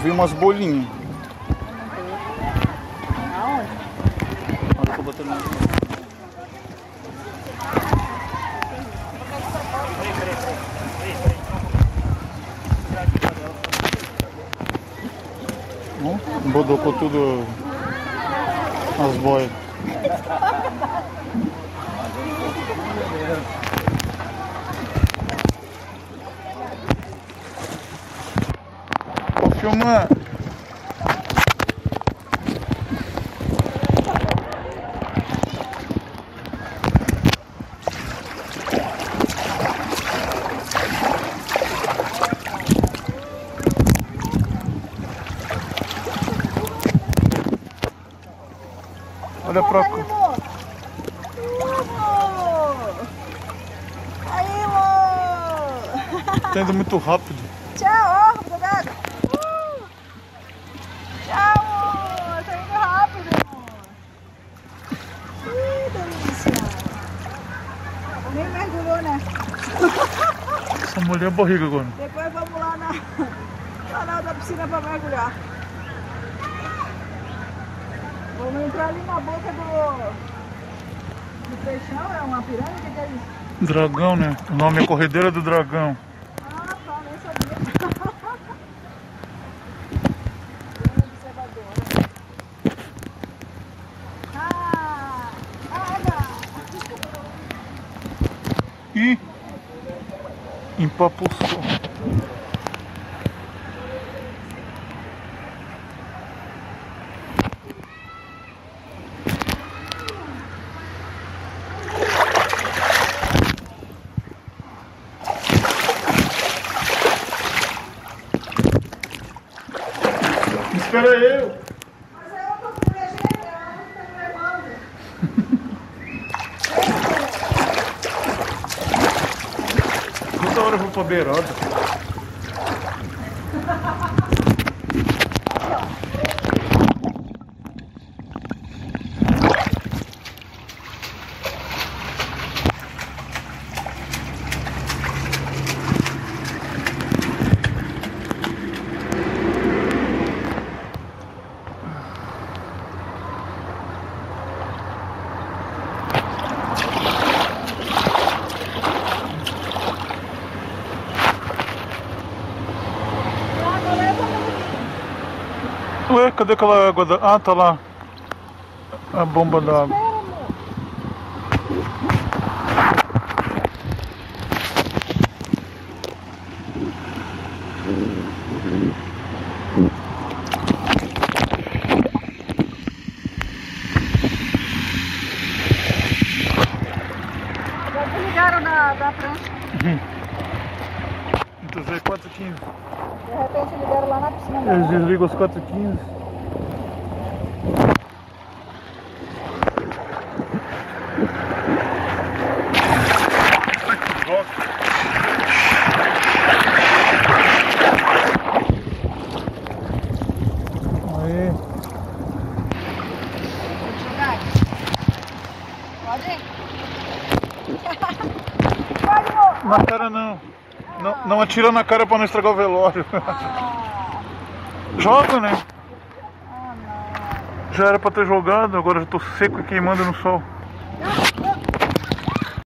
vi umas bolinhas. Aonde? Olha que eu botei no... Bodocou tudo as boias. Tô filmando. Olha pra cá. Aí, amor! Tá indo muito rápido. Tchau, ó, cuidado! Tchau, amor! Tá indo rápido, amor! Delícia! Nem mergulhou, né? Essa mulher é barriga agora. Depois vamos lá na outra piscina pra mergulhar. Vamos entrar ali na boca do peixão, é uma piranha? O que é isso? Dragão, né? O nome é Corredeira do Dragão. Ah, tá, nem sabia. Bem observadora. Ah, água! Ih, empapuçou. Espera eu. Mas é outra mulher, gente, ela não tá me levando. Toda hora eu vou pra beirada. Ué, cadê aquela água da... Ah, tá lá. A bomba d'água. Já desligaram da prancha. Então, 4h15. De repente ligaram lá na piscina. Eles desligam às 4h15. Aí. Pode? Pode, amor! Na cara não. Não atira na cara pra não estragar o velório. Ah, Joga, né? não. Já era pra ter jogado, agora eu tô seco e queimando no sol. Ah,